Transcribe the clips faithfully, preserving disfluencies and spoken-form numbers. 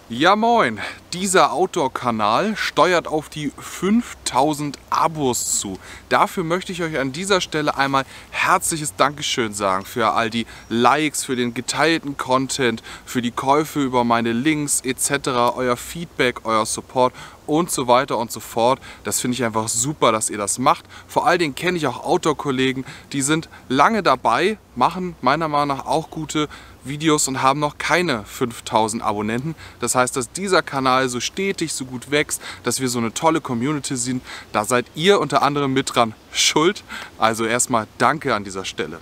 Ja moin, dieser Outdoor-Kanal steuert auf die fünftausend Abos zu. Dafür möchte ich euch an dieser Stelle einmal herzliches Dankeschön sagen für all die Likes, für den geteilten Content, für die Käufe über meine Links et cetera, euer Feedback, euer Support und so weiter und so fort. Das finde ich einfach super, dass ihr das macht. Vor allen Dingen kenne ich auch Outdoor-Kollegen, die sind lange dabei, machen meiner Meinung nach auch gute Videos und haben noch keine fünftausend Abonnenten. Das heißt, dass dieser Kanal so stetig, so gut wächst, dass wir so eine tolle Community sind. Da seid ihr unter anderem mit dran schuld. Also erstmal danke an dieser Stelle.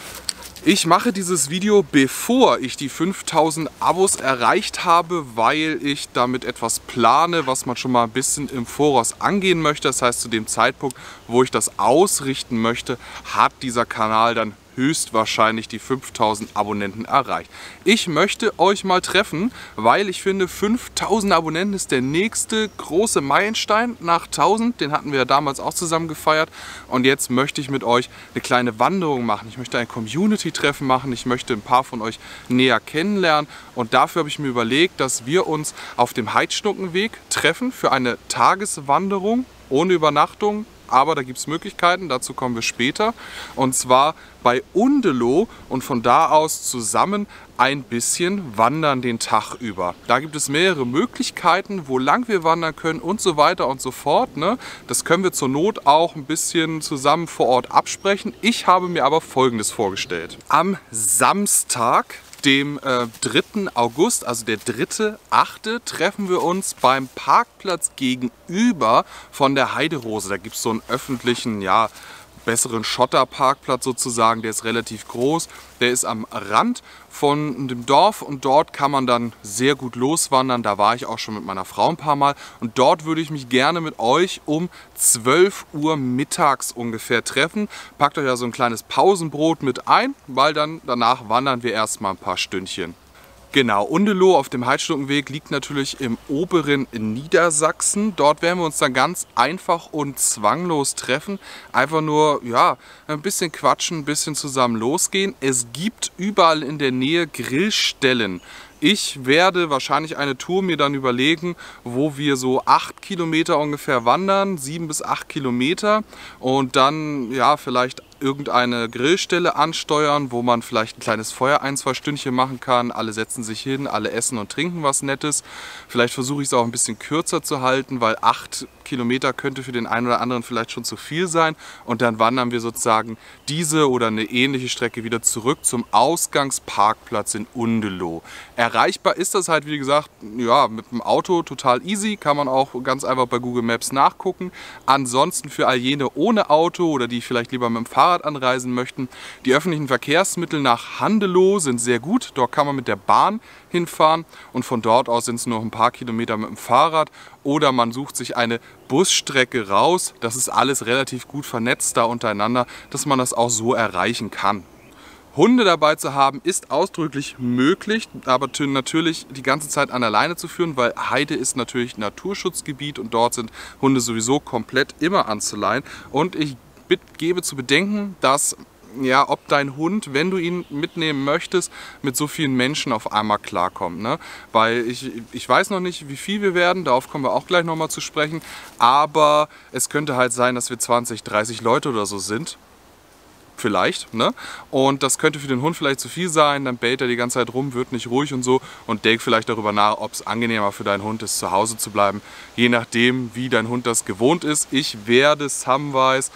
Ich mache dieses Video, bevor ich die fünftausend Abos erreicht habe, weil ich damit etwas plane, was man schon mal ein bisschen im Voraus angehen möchte. Das heißt, zu dem Zeitpunkt, wo ich das ausrichten möchte, hat dieser Kanal dann höchstwahrscheinlich die fünftausend Abonnenten erreicht. Ich möchte euch mal treffen, weil ich finde, fünftausend Abonnenten ist der nächste große Meilenstein nach tausend. Den hatten wir ja damals auch zusammen gefeiert. Und jetzt möchte ich mit euch eine kleine Wanderung machen. Ich möchte ein Community-Treffen machen. Ich möchte ein paar von euch näher kennenlernen. Und dafür habe ich mir überlegt, dass wir uns auf dem Heidschnuckenweg treffen für eine Tageswanderung ohne Übernachtung. Aber da gibt es Möglichkeiten, dazu kommen wir später. Und zwar bei Undeloh und von da aus zusammen ein bisschen wandern den Tag über. Da gibt es mehrere Möglichkeiten, wo lang wir wandern können und so weiter und so fort. Ne? Das können wir zur Not auch ein bisschen zusammen vor Ort absprechen. Ich habe mir aber Folgendes vorgestellt. Am Samstag, dem äh, dritten August, also der dritte achte, treffen wir uns beim Parkplatz gegenüber von der Heiderose. Da gibt es so einen öffentlichen, ja, besseren Schotterparkplatz sozusagen, der ist relativ groß. Der ist am Rand von dem Dorf und dort kann man dann sehr gut loswandern. Da war ich auch schon mit meiner Frau ein paar Mal und dort würde ich mich gerne mit euch um zwölf Uhr mittags ungefähr treffen. Packt euch ja so ein kleines Pausenbrot mit ein, weil dann danach wandern wir erstmal ein paar Stündchen. Genau, Undeloh auf dem Heidschnuckenweg liegt natürlich im oberen Niedersachsen. Dort werden wir uns dann ganz einfach und zwanglos treffen. Einfach nur, ja, ein bisschen quatschen, ein bisschen zusammen losgehen. Es gibt überall in der Nähe Grillstellen. Ich werde wahrscheinlich eine Tour mir dann überlegen, wo wir so acht Kilometer ungefähr wandern, sieben bis acht Kilometer und dann ja vielleicht irgendeine Grillstelle ansteuern, wo man vielleicht ein kleines Feuer ein, zwei Stündchen machen kann. Alle setzen sich hin, alle essen und trinken was Nettes. Vielleicht versuche ich es auch ein bisschen kürzer zu halten, weil acht Kilometer könnte für den einen oder anderen vielleicht schon zu viel sein. Und dann wandern wir sozusagen diese oder eine ähnliche Strecke wieder zurück zum Ausgangsparkplatz in Undeloh. Erreichbar ist das halt, wie gesagt, ja, mit dem Auto total easy. Kann man auch ganz einfach bei Google Maps nachgucken. Ansonsten für all jene ohne Auto oder die vielleicht lieber mit dem Fahrrad anreisen möchten, die öffentlichen Verkehrsmittel nach Handeloh sind sehr gut. Dort kann man mit der Bahn hinfahren und von dort aus sind es nur ein paar Kilometer mit dem Fahrrad oder man sucht sich eine Busstrecke raus. Das ist alles relativ gut vernetzt da untereinander, dass man das auch so erreichen kann. Hunde dabei zu haben ist ausdrücklich möglich, aber natürlich die ganze Zeit an der Leine zu führen, weil Heide ist natürlich Naturschutzgebiet und dort sind Hunde sowieso komplett immer anzuleihen. Und ich gebe zu bedenken, dass ja, ob dein Hund, wenn du ihn mitnehmen möchtest, mit so vielen Menschen auf einmal klarkommt. Ne? Weil ich, ich weiß noch nicht, wie viel wir werden, darauf kommen wir auch gleich nochmal zu sprechen, aber es könnte halt sein, dass wir zwanzig, dreißig Leute oder so sind. Vielleicht, ne? Und das könnte für den Hund vielleicht zu viel sein, dann bellt er die ganze Zeit rum, wird nicht ruhig und so und denk vielleicht darüber nach, ob es angenehmer für deinen Hund ist, zu Hause zu bleiben, je nachdem, wie dein Hund das gewohnt ist. Ich werde Samwise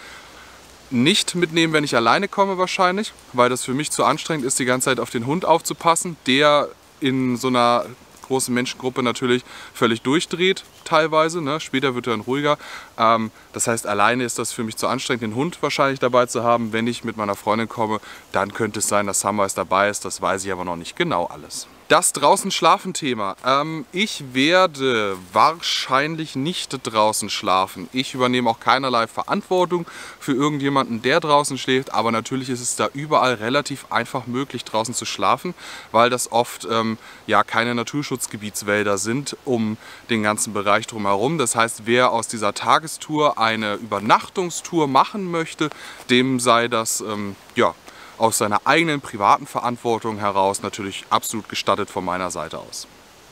nicht mitnehmen, wenn ich alleine komme wahrscheinlich, weil das für mich zu anstrengend ist, die ganze Zeit auf den Hund aufzupassen, der in so einer großen Menschengruppe natürlich völlig durchdreht teilweise, ne? Später wird er dann ruhiger. Ähm, das heißt, alleine ist das für mich zu anstrengend, den Hund wahrscheinlich dabei zu haben. Wenn ich mit meiner Freundin komme, dann könnte es sein, dass Samwise dabei ist, das weiß ich aber noch nicht genau alles. Das draußen schlafen Thema. Ähm, ich werde wahrscheinlich nicht draußen schlafen. Ich übernehme auch keinerlei Verantwortung für irgendjemanden, der draußen schläft. Aber natürlich ist es da überall relativ einfach möglich, draußen zu schlafen, weil das oft ähm, ja keine Naturschutzgebietswälder sind um den ganzen Bereich drumherum. Das heißt, wer aus dieser Tagestour eine Übernachtungstour machen möchte, dem sei das ähm, ja aus seiner eigenen privaten Verantwortung heraus natürlich absolut gestattet von meiner Seite aus.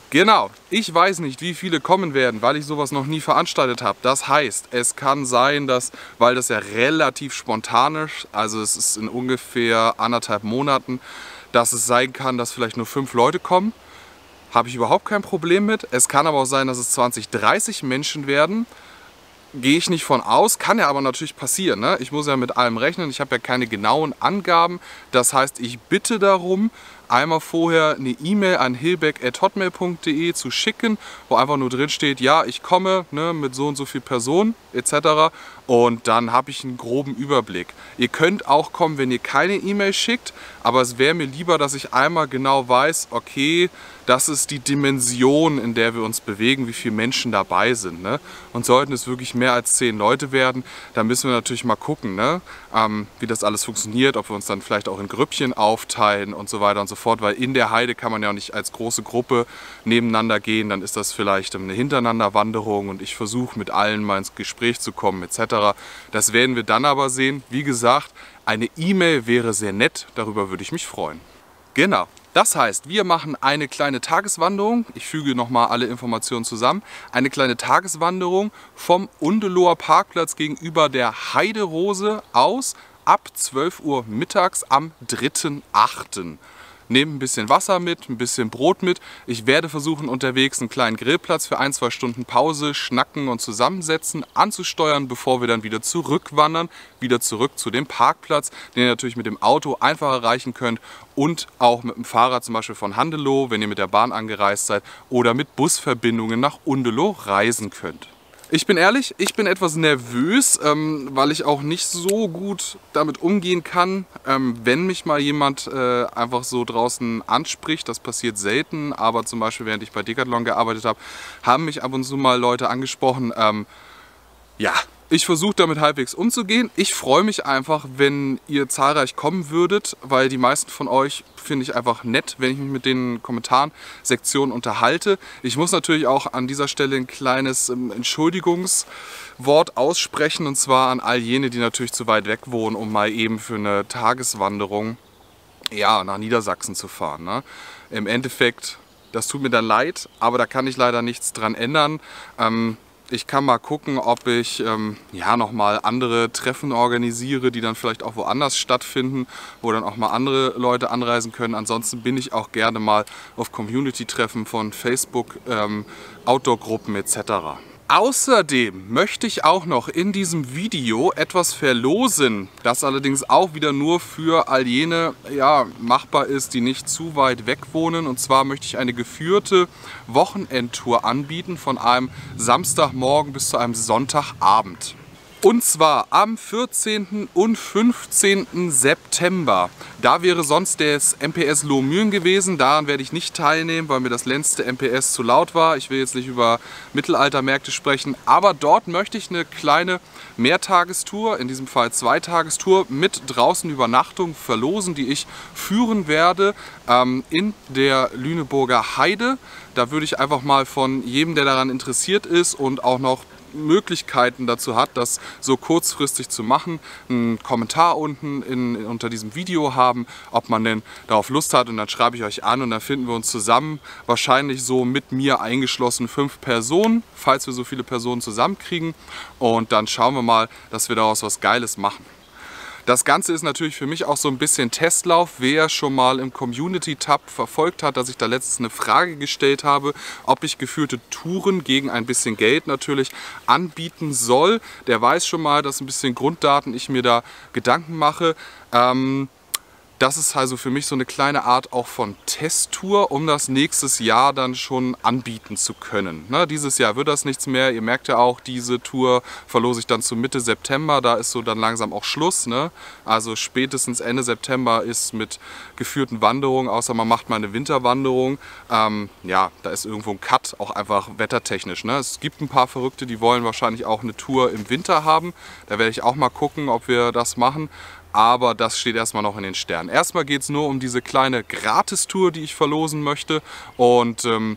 Genau, ich weiß nicht, wie viele kommen werden, weil ich sowas noch nie veranstaltet habe. Das heißt, es kann sein, dass, weil das ja relativ spontan ist, also es ist in ungefähr anderthalb Monaten, dass es sein kann, dass vielleicht nur fünf Leute kommen. Habe ich überhaupt kein Problem mit. Es kann aber auch sein, dass es zwanzig, dreißig Menschen werden. Gehe ich nicht von aus, kann ja aber natürlich passieren, ne? Ich muss ja mit allem rechnen, ich habe ja keine genauen Angaben. Das heißt, ich bitte darum, einmal vorher eine E-Mail an hilbeck at hotmail punkt de zu schicken, wo einfach nur drin steht, ja, ich komme, ne, mit so und so viel Personen et cetera. Und dann habe ich einen groben Überblick. Ihr könnt auch kommen, wenn ihr keine E-Mail schickt, aber es wäre mir lieber, dass ich einmal genau weiß, okay, das ist die Dimension, in der wir uns bewegen, wie viele Menschen dabei sind, ne? Und sollten es wirklich mehr als zehn Leute werden, dann müssen wir natürlich mal gucken, ne, ähm, wie das alles funktioniert, ob wir uns dann vielleicht auch in Grüppchen aufteilen und so weiter und so fort, weil in der Heide kann man ja auch nicht als große Gruppe nebeneinander gehen, dann ist das vielleicht eine Hintereinanderwanderung und ich versuche mit allen mal ins Gespräch zu kommen et cetera. Das werden wir dann aber sehen. Wie gesagt, eine E-Mail wäre sehr nett, darüber würde ich mich freuen. Genau. Das heißt, wir machen eine kleine Tageswanderung, ich füge nochmal alle Informationen zusammen, eine kleine Tageswanderung vom Undeloher Parkplatz gegenüber der Heiderose aus ab zwölf Uhr mittags am dritten achten Nehmt ein bisschen Wasser mit, ein bisschen Brot mit. Ich werde versuchen, unterwegs einen kleinen Grillplatz für ein, zwei Stunden Pause, Schnacken und Zusammensetzen anzusteuern, bevor wir dann wieder zurückwandern, wieder zurück zu dem Parkplatz, den ihr natürlich mit dem Auto einfach erreichen könnt und auch mit dem Fahrrad zum Beispiel von Handelow, wenn ihr mit der Bahn angereist seid, oder mit Busverbindungen nach Undeloh reisen könnt. Ich bin ehrlich, ich bin etwas nervös, ähm, weil ich auch nicht so gut damit umgehen kann, ähm, wenn mich mal jemand äh, einfach so draußen anspricht. Das passiert selten, aber zum Beispiel während ich bei Decathlon gearbeitet habe, haben mich ab und zu mal Leute angesprochen. Ähm, ja, ich versuche damit halbwegs umzugehen. Ich freue mich einfach, wenn ihr zahlreich kommen würdet, weil die meisten von euch finde ich einfach nett, wenn ich mich mit den Kommentarsektionen unterhalte. Ich muss natürlich auch an dieser Stelle ein kleines ähm, Entschuldigungswort aussprechen, und zwar an all jene, die natürlich zu weit weg wohnen, um mal eben für eine Tageswanderung, ja, nach Niedersachsen zu fahren, ne? Im Endeffekt, das tut mir dann leid, aber da kann ich leider nichts dran ändern. Ähm, Ich kann mal gucken, ob ich ähm, ja, nochmal andere Treffen organisiere, die dann vielleicht auch woanders stattfinden, wo dann auch mal andere Leute anreisen können. Ansonsten bin ich auch gerne mal auf Community-Treffen von Facebook, ähm, Outdoor-Gruppen et cetera. Außerdem möchte ich auch noch in diesem Video etwas verlosen, das allerdings auch wieder nur für all jene, ja, machbar ist, die nicht zu weit weg wohnen. Und zwar möchte ich eine geführte Wochenendtour anbieten von einem Samstagmorgen bis zu einem Sonntagabend. Und zwar am vierzehnten und fünfzehnten September. Da wäre sonst das M P S Lohmühlen gewesen. Daran werde ich nicht teilnehmen, weil mir das letzte M P S zu laut war. Ich will jetzt nicht über Mittelaltermärkte sprechen, aber dort möchte ich eine kleine Mehrtagestour, in diesem Fall Zweitagestour, mit draußen Übernachtung verlosen, die ich führen werde ähm, in der Lüneburger Heide. Da würde ich einfach mal von jedem, der daran interessiert ist und auch noch Möglichkeiten dazu hat, das so kurzfristig zu machen, einen Kommentar unten in, unter diesem Video haben, ob man denn darauf Lust hat, und dann schreibe ich euch an und dann finden wir uns zusammen, wahrscheinlich so mit mir eingeschlossen fünf Personen, falls wir so viele Personen zusammenkriegen, und dann schauen wir mal, dass wir daraus was Geiles machen. Das Ganze ist natürlich für mich auch so ein bisschen Testlauf. Wer schon mal im Community-Tab verfolgt hat, dass ich da letztens eine Frage gestellt habe, ob ich geführte Touren gegen ein bisschen Geld natürlich anbieten soll, der weiß schon mal, dass ein bisschen Grunddaten ich mir da Gedanken mache. Ähm, Das ist also für mich so eine kleine Art auch von Testtour, um das nächstes Jahr dann schon anbieten zu können. Ne, dieses Jahr wird das nichts mehr. Ihr merkt ja auch, diese Tour verlose ich dann zu Mitte September. Da ist so dann langsam auch Schluss. Ne? Also spätestens Ende September ist mit geführten Wanderungen, außer man macht mal eine Winterwanderung. Ähm, ja, da ist irgendwo ein Cut, auch einfach wettertechnisch. Ne? Es gibt ein paar Verrückte, die wollen wahrscheinlich auch eine Tour im Winter haben. Da werde ich auch mal gucken, ob wir das machen. Aber das steht erstmal noch in den Sternen. Erstmal geht es nur um diese kleine Gratistour, die ich verlosen möchte. Und ähm,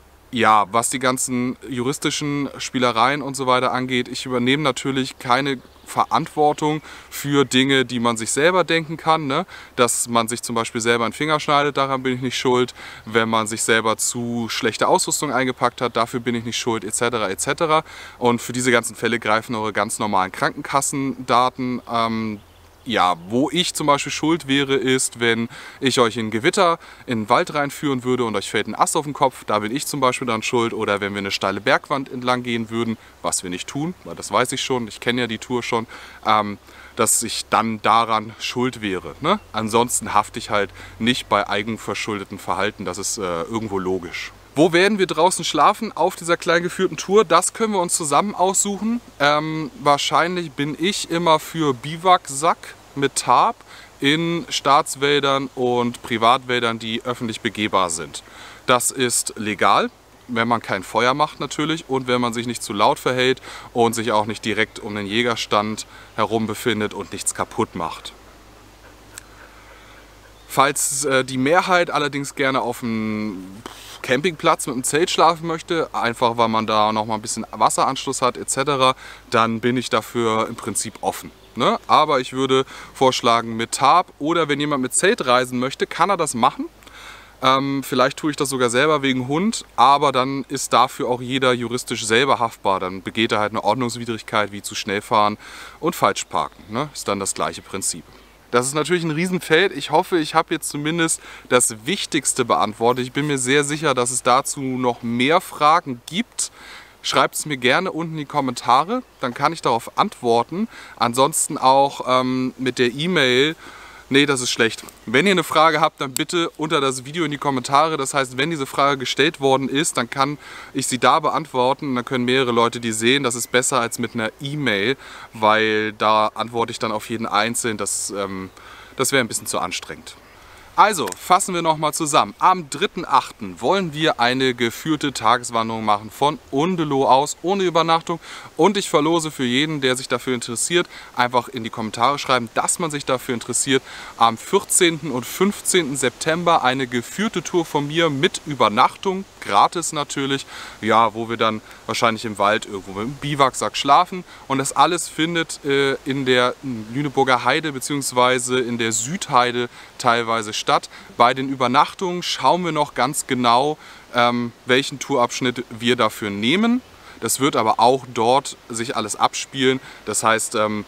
ja, was die ganzen juristischen Spielereien und so weiter angeht, ich übernehme natürlich keine Verantwortung für Dinge, die man sich selber denken kann. Ne? Dass man sich zum Beispiel selber einen Finger schneidet, daran bin ich nicht schuld. Wenn man sich selber zu schlechte Ausrüstung eingepackt hat, dafür bin ich nicht schuld, et cetera et cetera. Und für diese ganzen Fälle greifen eure ganz normalen Krankenkassendaten. Ähm, Ja, wo ich zum Beispiel schuld wäre, ist, wenn ich euch in ein Gewitter in den Wald reinführen würde und euch fällt ein Ast auf den Kopf, da bin ich zum Beispiel dann schuld. Oder wenn wir eine steile Bergwand entlang gehen würden, was wir nicht tun, weil das weiß ich schon, ich kenne ja die Tour schon, ähm, dass ich dann daran schuld wäre. Ne? Ansonsten hafte ich halt nicht bei eigenverschuldeten Verhalten, das ist äh, irgendwo logisch. Wo werden wir draußen schlafen auf dieser klein geführten Tour? Das können wir uns zusammen aussuchen. Ähm, wahrscheinlich bin ich immer für Biwaksack mit Tarp in Staatswäldern und Privatwäldern, die öffentlich begehbar sind. Das ist legal, wenn man kein Feuer macht natürlich und wenn man sich nicht zu laut verhält und sich auch nicht direkt um den Jägerstand herum befindet und nichts kaputt macht. Falls äh, die Mehrheit allerdings gerne auf dem Campingplatz mit dem Zelt schlafen möchte, einfach weil man da noch mal ein bisschen Wasseranschluss hat et cetera, dann bin ich dafür im Prinzip offen. Ne? Aber ich würde vorschlagen mit Tarp oder wenn jemand mit Zelt reisen möchte, kann er das machen. Ähm, vielleicht tue ich das sogar selber wegen Hund, aber dann ist dafür auch jeder juristisch selber haftbar. Dann begeht er halt eine Ordnungswidrigkeit wie zu schnell fahren und falsch parken. Ne? Ist dann das gleiche Prinzip. Das ist natürlich ein Riesenfeld. Ich hoffe, ich habe jetzt zumindest das Wichtigste beantwortet. Ich bin mir sehr sicher, dass es dazu noch mehr Fragen gibt. Schreibt es mir gerne unten in die Kommentare, dann kann ich darauf antworten. Ansonsten auch ähm, mit der E-Mail. Nee, das ist schlecht. Wenn ihr eine Frage habt, dann bitte unter das Video in die Kommentare. Das heißt, wenn diese Frage gestellt worden ist, dann kann ich sie da beantworten. Und dann können mehrere Leute die sehen. Das ist besser als mit einer E-Mail, weil da antworte ich dann auf jeden Einzelnen. Das, ähm, das wäre ein bisschen zu anstrengend. Also, fassen wir nochmal zusammen. Am dritten achten wollen wir eine geführte Tageswanderung machen von Undeloh aus, ohne Übernachtung. Und ich verlose für jeden, der sich dafür interessiert, einfach in die Kommentare schreiben, dass man sich dafür interessiert. Am vierzehnten und fünfzehnten September eine geführte Tour von mir mit Übernachtung, gratis natürlich. Ja, wo wir dann wahrscheinlich im Wald irgendwo mit dem Biwaksack schlafen. Und das alles findet äh, in der Lüneburger Heide bzw. in der Südheide teilweise statt. Bei den Übernachtungen schauen wir noch ganz genau, ähm, welchen Tourabschnitt wir dafür nehmen. Das wird aber auch dort sich alles abspielen. Das heißt, ähm,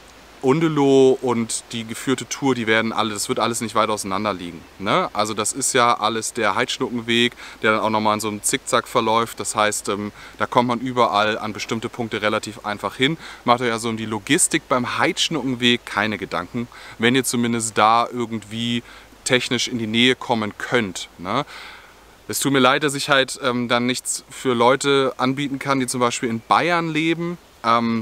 Undeloh und die geführte Tour, die werden alle, das wird alles nicht weit auseinander liegen. Ne? Also das ist ja alles der Heidschnuckenweg, der dann auch nochmal in so einem Zickzack verläuft. Das heißt, ähm, da kommt man überall an bestimmte Punkte relativ einfach hin. Macht euch also um die Logistik beim Heidschnuckenweg keine Gedanken, wenn ihr zumindest da irgendwie technisch in die Nähe kommen könnt. Ne? Es tut mir leid, dass ich halt ähm, dann nichts für Leute anbieten kann, die zum Beispiel in Bayern leben. Ähm,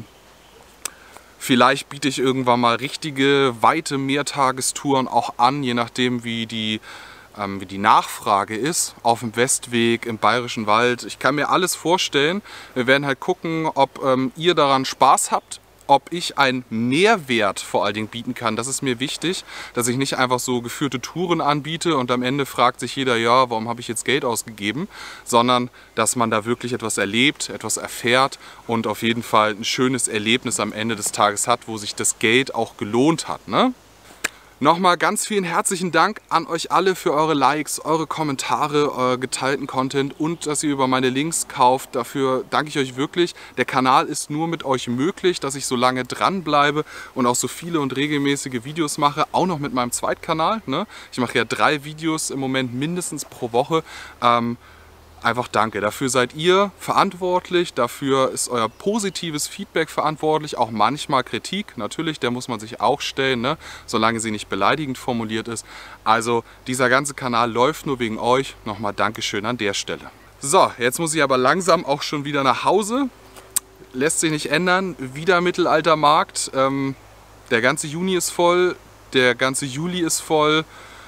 Vielleicht biete ich irgendwann mal richtige, weite Mehrtagestouren auch an, je nachdem wie die, ähm, wie die Nachfrage ist. Auf dem Westweg, im Bayerischen Wald. Ich kann mir alles vorstellen. Wir werden halt gucken, ob ähm, ihr daran Spaß habt. Ob ich einen Mehrwert vor allen Dingen bieten kann. Das ist mir wichtig, dass ich nicht einfach so geführte Touren anbiete und am Ende fragt sich jeder, ja, warum habe ich jetzt Geld ausgegeben, sondern dass man da wirklich etwas erlebt, etwas erfährt und auf jeden Fall ein schönes Erlebnis am Ende des Tages hat, wo sich das Geld auch gelohnt hat. Ne? Nochmal ganz vielen herzlichen Dank an euch alle für eure Likes, eure Kommentare, euren geteilten Content und dass ihr über meine Links kauft. Dafür danke ich euch wirklich. Der Kanal ist nur mit euch möglich, dass ich so lange dranbleibe und auch so viele und regelmäßige Videos mache. Auch noch mit meinem Zweitkanal. Ne? Ich mache ja drei Videos im Moment mindestens pro Woche. Ähm, Einfach danke. Dafür seid ihr verantwortlich, dafür ist euer positives Feedback verantwortlich, auch manchmal Kritik, natürlich, der muss man sich auch stellen, ne? Solange sie nicht beleidigend formuliert ist. Also dieser ganze Kanal läuft nur wegen euch. Nochmal Dankeschön an der Stelle. So, jetzt muss ich aber langsam auch schon wieder nach Hause. Lässt sich nicht ändern, wieder Mittelaltermarkt. Ähm, der ganze Juni ist voll, der ganze Juli ist voll.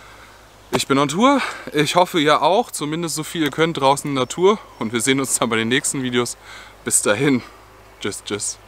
Ich bin on Tour, ich hoffe ihr auch, zumindest so viel ihr könnt draußen in der Natur und wir sehen uns dann bei den nächsten Videos. Bis dahin, tschüss, tschüss.